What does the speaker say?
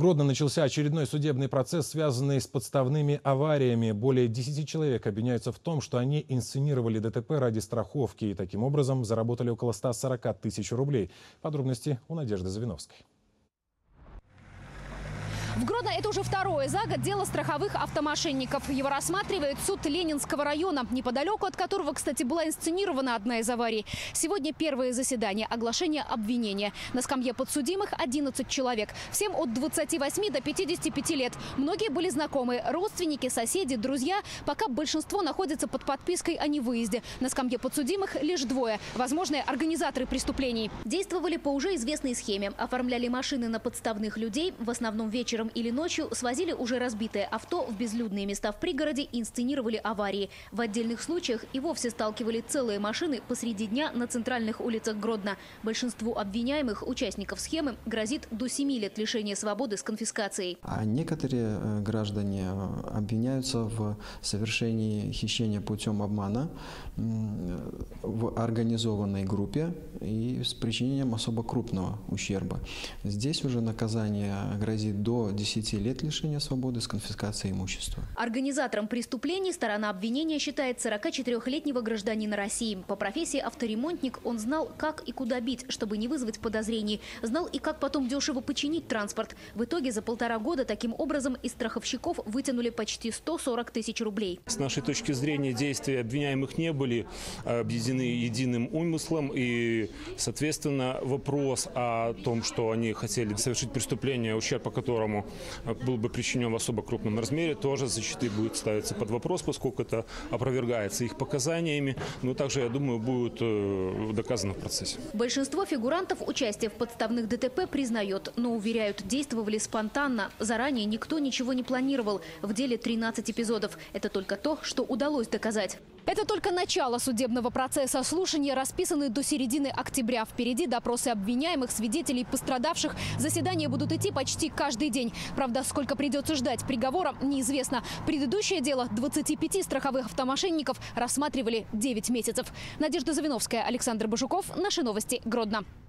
Гродно начался очередной судебный процесс, связанный с подставными авариями. Более 10 человек обвиняются в том, что они инсценировали ДТП ради страховки и таким образом заработали около 140 тысяч рублей. Подробности у Надежды Завиновской. В Гродно это уже второе за год дело страховых автомошенников. Его рассматривает суд Ленинского района, неподалеку от которого, кстати, была инсценирована одна из аварий. Сегодня первое заседание, оглашение обвинения. На скамье подсудимых 11 человек. Всем от 28 до 55 лет. Многие были знакомы, родственники, соседи, друзья. Пока большинство находится под подпиской о невыезде. На скамье подсудимых лишь двое. Возможные организаторы преступлений. Действовали по уже известной схеме. Оформляли машины на подставных людей, в основном вечером или ночью, свозили уже разбитое авто в безлюдные места в пригороде, инсценировали аварии. В отдельных случаях и вовсе сталкивали целые машины посреди дня на центральных улицах Гродно. Большинству обвиняемых, участников схемы, грозит до 7 лет лишения свободы с конфискацией. А некоторые граждане обвиняются в совершении хищения путем обмана в организованной группе и с причинением особо крупного ущерба. Здесь уже наказание грозит до 10 лет лишения свободы с конфискацией имущества. Организатором преступлений сторона обвинения считает 44-летнего гражданина России. По профессии авторемонтник он знал, как и куда бить, чтобы не вызвать подозрений. Знал и как потом дешево починить транспорт. В итоге за 1,5 года таким образом из страховщиков вытянули почти 140 тысяч рублей. С нашей точки зрения действия обвиняемых не были объединены единым умыслом. И, соответственно, вопрос о том, что они хотели совершить преступление, ущерб по которому был бы причинен в особо крупном размере, тоже зачастую будет ставиться под вопрос, поскольку это опровергается их показаниями. Но также, я думаю, будет доказано в процессе. Большинство фигурантов участие в подставных ДТП признает, но уверяют, действовали спонтанно. Заранее никто ничего не планировал. В деле 13 эпизодов. Это только то, что удалось доказать. Это только начало судебного процесса. Слушания расписаны до середины октября. Впереди допросы обвиняемых, свидетелей, пострадавших. Заседания будут идти почти каждый день. Правда, сколько придется ждать приговора, неизвестно. Предыдущее дело 25 страховых автомошенников рассматривали 9 месяцев. Надежда Завиновская, Александр Башуков. Наши новости. Гродно.